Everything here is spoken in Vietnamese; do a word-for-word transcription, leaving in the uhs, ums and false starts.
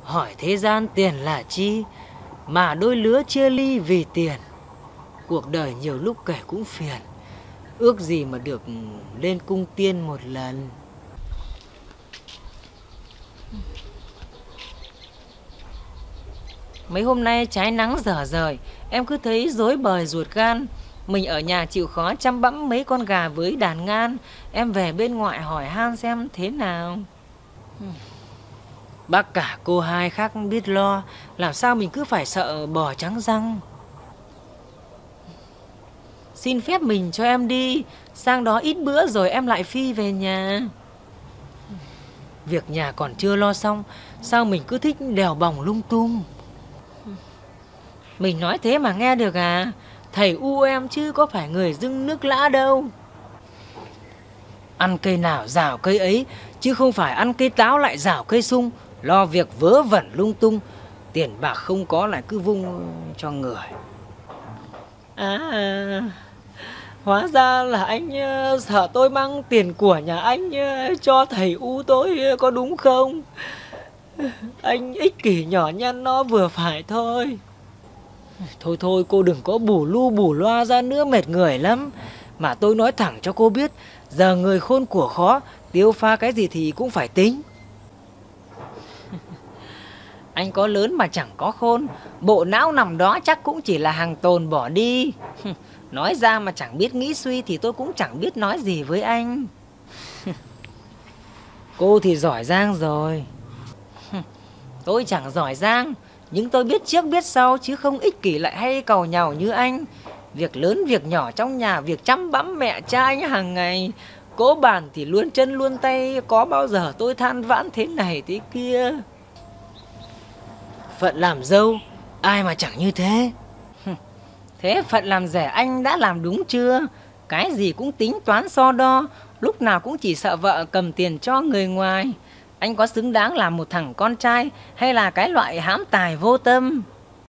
Hỏi thế gian tiền là chi, mà đôi lứa chia ly vì tiền. Cuộc đời nhiều lúc kể cũng phiền, ước gì mà được lên cung tiên một lần. Mấy hôm nay trái nắng dở dời, em cứ thấy rối bời ruột gan. Mình ở nhà chịu khó chăm bẵm mấy con gà với đàn ngan. Em về bên ngoại hỏi han xem thế nào. Bác cả cô hai khác biết lo, làm sao mình cứ phải sợ bò trắng răng. Xin phép mình cho em đi, sang đó ít bữa rồi em lại phi về nhà. Việc nhà còn chưa lo xong, sao mình cứ thích đèo bòng lung tung. Mình nói thế mà nghe được à? Thầy u em chứ có phải người dưng nước lã đâu. Ăn cây nào rào cây ấy, chứ không phải ăn cây táo lại rào cây sung. Lo việc vớ vẩn lung tung, tiền bạc không có lại cứ vung cho người. À, hóa ra là anh uh, sợ tôi mang tiền của nhà anh uh, cho thầy u tôi uh, có đúng không? Anh ích kỷ nhỏ nhăn nó vừa phải thôi. Thôi thôi cô đừng có bù lu bù loa ra nữa, mệt người lắm. Mà tôi nói thẳng cho cô biết, giờ người khôn của khó, tiêu pha cái gì thì cũng phải tính. Anh có lớn mà chẳng có khôn, bộ não nằm đó chắc cũng chỉ là hàng tồn bỏ đi. Nói ra mà chẳng biết nghĩ suy thì tôi cũng chẳng biết nói gì với anh. Cô thì giỏi giang rồi. Tôi chẳng giỏi giang, nhưng tôi biết trước biết sau chứ không ích kỷ lại hay cầu nhàu như anh. Việc lớn việc nhỏ trong nhà, việc chăm bẵm mẹ cha anh hàng ngày, cố bàn thì luôn chân luôn tay, có bao giờ tôi than vãn thế này thế kia. Phận làm dâu, ai mà chẳng như thế. Thế phận làm rể anh đã làm đúng chưa? Cái gì cũng tính toán so đo, lúc nào cũng chỉ sợ vợ cầm tiền cho người ngoài. Anh có xứng đáng làm một thằng con trai hay là cái loại hãm tài vô tâm?